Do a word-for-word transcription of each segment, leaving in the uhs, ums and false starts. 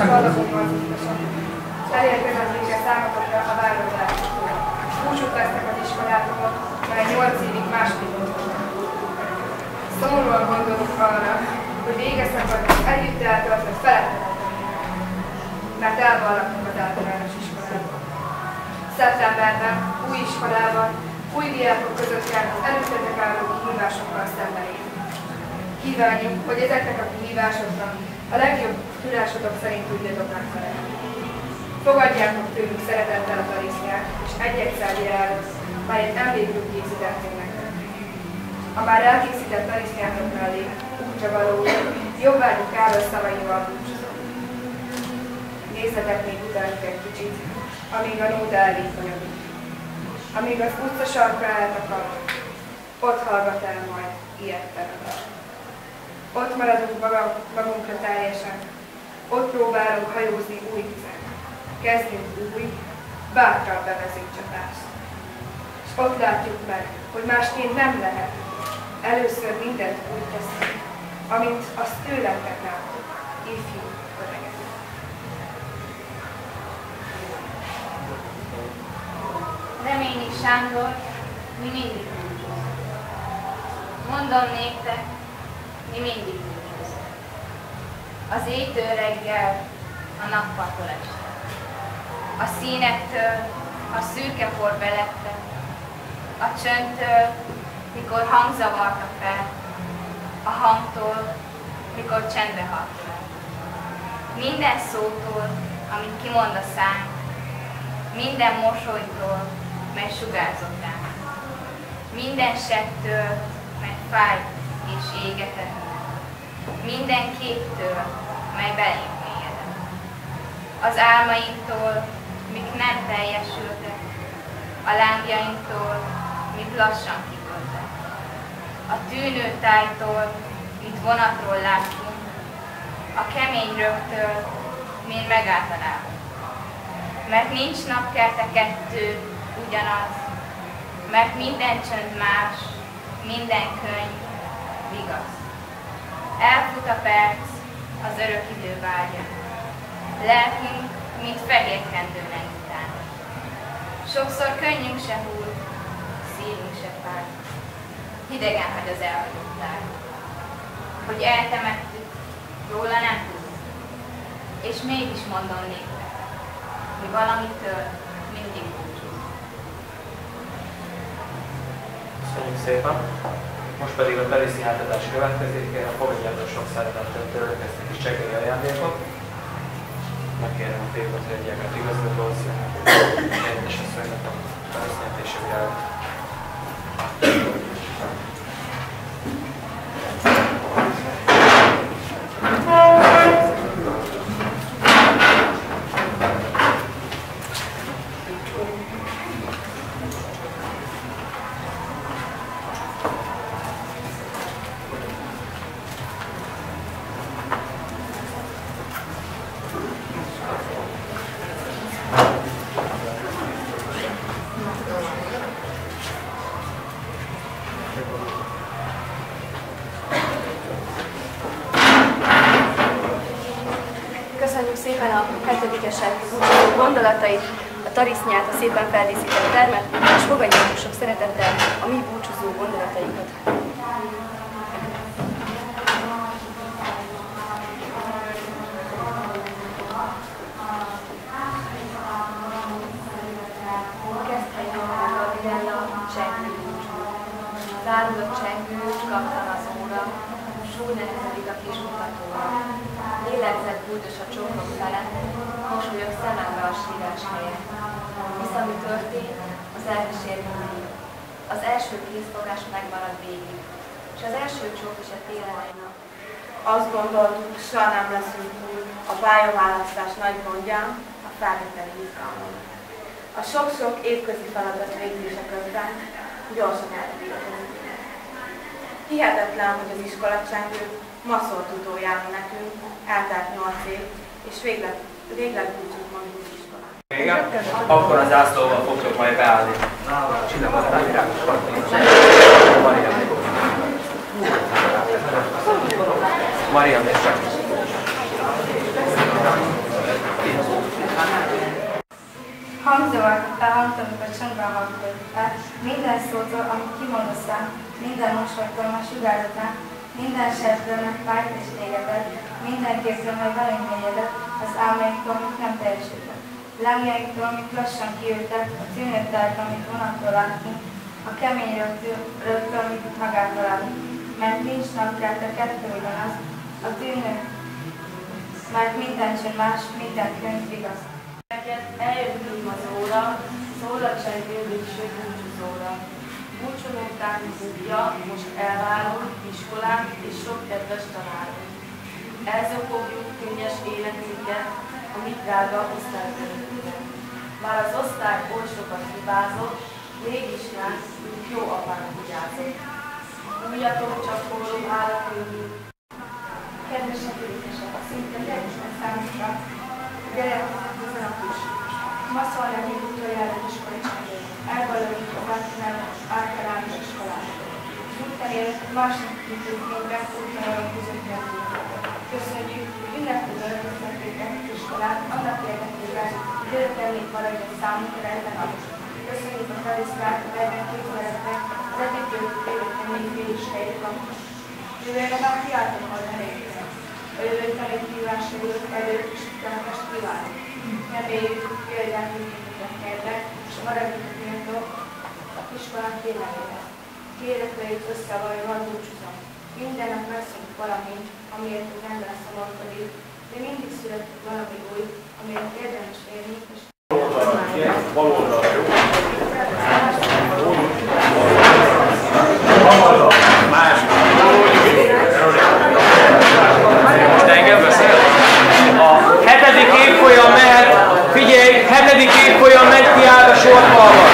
ballagommal tudtosak. Elérkezett végre számotokra a válogatásoktól. Búcsút vesztek az iskolától, mely nyolc évig második otthon. Szomorúan gondolok arra, hogy vége szakad együtt eltöltött feledhetetlen, mert elvallaknak az általános iskolában. Szeptemberben, új iskolában, új diákok között kell az előttetek álló kihívásokkal szembenézni. Kívánjuk, hogy ezeknek a kihívásoknak a legjobb tudásotok szerint tudjatok megfelelni. Fogadjátok tőlünk szeretettel a tarisznyát, és egy-egy előtt, melyet emlékül készítettél nektek. A már elkészített tarisznyátok mellé útra való, Jobbágyi Károly szavaival búcsúzom. Nézzetek még utánuk egy kicsit, amíg a nóta elvékonyodik. Amíg az utca sarkra eltakad, ott hallgat el majd ilyettelen. Ott maradunk magunkra teljesen, ott próbálunk hajózni új vizen. Kezdjünk új, bátran bevezünk csapást. És ott látjuk meg, hogy másként nem lehet. Először mindent úgy teszünk, amint azt tőletek láttuk, ifjú öregek. Reményi Sándor, mi mindig búcsúzunk. Mondom néktek, mi mindig búcsúzunk. Az éjtől reggel, a nappaltól este. A színektől, a szürke por belette, a csöndtől, mikor hang zavarta fel, a hangtól, mikor csendbe halt fel. Minden szótól, amit kimond a szánk, minden mosolytól, mely sugárzott ránk. Minden settől, mely fájt és égetett. Minden képtől, mely belénk mélyedett. Az álmainktól, mik nem teljesültek, a lángjainktól, mik lassan kiköltek. A tűnő tájtól, mint vonatról láttunk, a kemény rögtől, mint megállt a lábunk. Mert nincs napkelte kettő ugyanaz, mert minden csönd más, minden könyv igaz. Elfut a perc, az örök idő várja. Lelkünk, mint fehér kendő leng után. Sokszor könnyünk se hull, szívünk se fáj. Hidegen hagy az elhagyott táj. Hogy eltemettük, róla nem tudunk. És mégis mondom néktek, mi valamitől mindig búcsúzunk. Köszönjük szépen! Most pedig a teriszi átadás következik, kérem fogadjátok sok szeretettel tőlük ezt a kis csekély ajándékot. Megkérem a Pékot, hogy egyébként igazgatóhoz, és a szőnynek a felszínítésére. Köszönjük szépen a hetedikesek gondolatait, a tarisznyát, a szépen feldíszített termet, és fogadjátok sok szeretettel a mi búcsúzó gondolataikat. Zárulott csengő, kaptan az óra, só nehezedik a kis mutatóra. Lélegzett bújtos a csókok felett, mosolyog szemembe a sírás helyett. Hisz ami történt, az elkísér mindig. Az első kézfogás megmarad végig, és az első csók is a télen egy nap. Azt gondoltuk, soha nem leszünk túl a pályaválasztás nagy gondján, a felvételi izgalmon. A sok-sok évközi feladat végzése közben gyorsan elbírtunk. Hihetetlen, hogy az iskolacsengő ma szólt utoljára nekünk, eltelt nyolc év, és végleg, végleg búcsút mondjuk az iskolán. Igen? Akkor az zászlóval fogtok majd beállni. Csinálhatnál virágos partnék. Maria, miért csak? hangtanokat csendben hallgatod el, minden szótól, amit kimondasz rám, minden mosolytól, a sugárzatán, minden sertől megfájt és égetett, minden képről meg velünk mélyedet, az álmainktól, amik nem teljesítek. Lángjainktól, amik lassan kiültek, a tűnőtártól, amit vonattól látni, a kemény rögtől, amit magától látni, mert nincs napkelt, a kettő ugyanaz, a tűnő, mert minden csönd más, minden könyv igaz. Eljött így az óra, szól a csengő végső búcsúzóra. Búcsúnk után búgja, most elválunk, iskolánk és sok kedves tanárunk. Elzokogjuk könnyes életünket, a mi drága osztálykörünket. Már az osztály oly sokat hibázott, mégis ránk, mint jó apánk vigyázott. Újjatok csak forró állatunk. Kedvesek édesek, szinte teljesen számunkra, gyere, hozanak is. Ma szólnak még utoljára az iskolácsából. Elbalogít az általános iskolát. Az útterén másnak intézményben útlevelek között jelzőket. Köszönjük, hogy ünnepül örököztetőket iskolát, annak érdekében, hogy örökemlék maradjon számunkra ezen a Köszönjük a Kariszkát, melyben képzeletnek az egyetőt életemény végig helyét lakos. Jövőre már kiáltok majd elégre. A jövő tanítványosról előtt is utánost kívánok. Reméljük, hogy példát működtek helyre, és maradjuk méltó a iskolán kérelmére. Kéreteit összevalóan búcsúzom. Mindennek megszűnt valami, amiért nem lesz a morkodik, de mindig születik valami új, amiért érdemes élni, és Baloldalra, jó? Most engem beszél? A hetedik évfolyam mehet, figyelj, hetedik évfolyam megy ki át a sorfalba.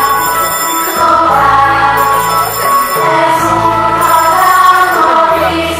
Please.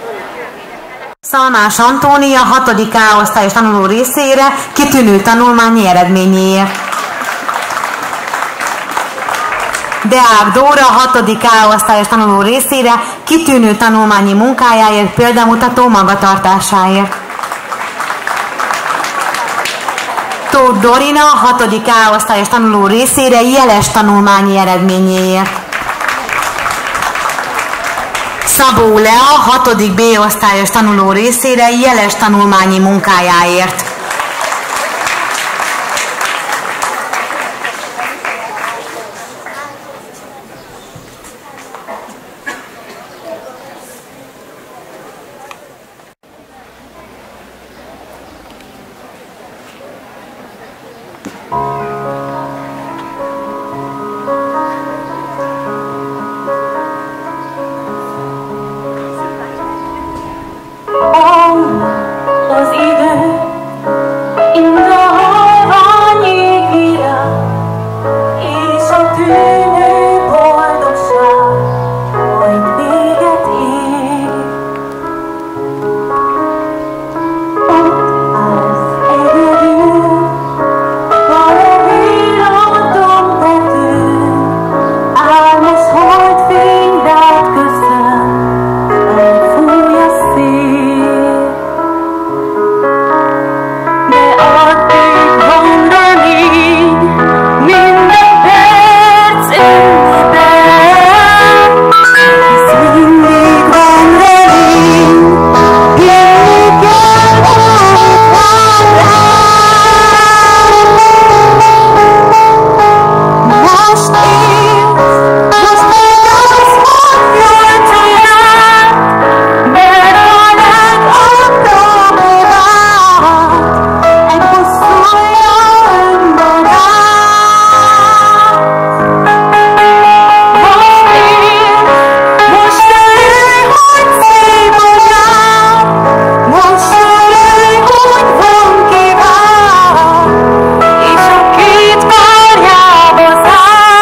Szalmás Antónia hatodik A osztályos tanuló részére kitűnő tanulmányi eredményéért. Deák Dóra hatodik A osztályos tanuló részére kitűnő tanulmányi munkájáért, példamutató magatartásáért. Tóth Dorina hatodik A osztályos tanuló részére jeles tanulmányi eredményéért. Szabó Lea hatodik B osztályos tanuló részére jeles tanulmányi munkájáért.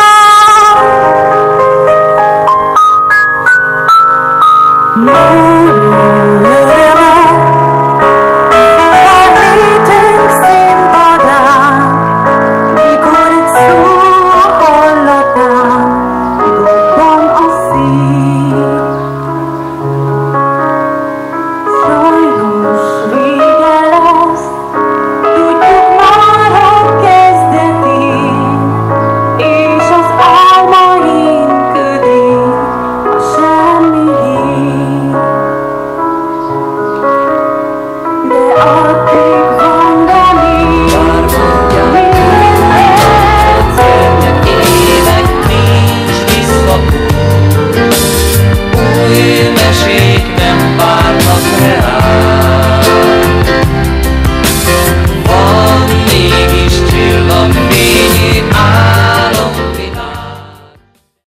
No.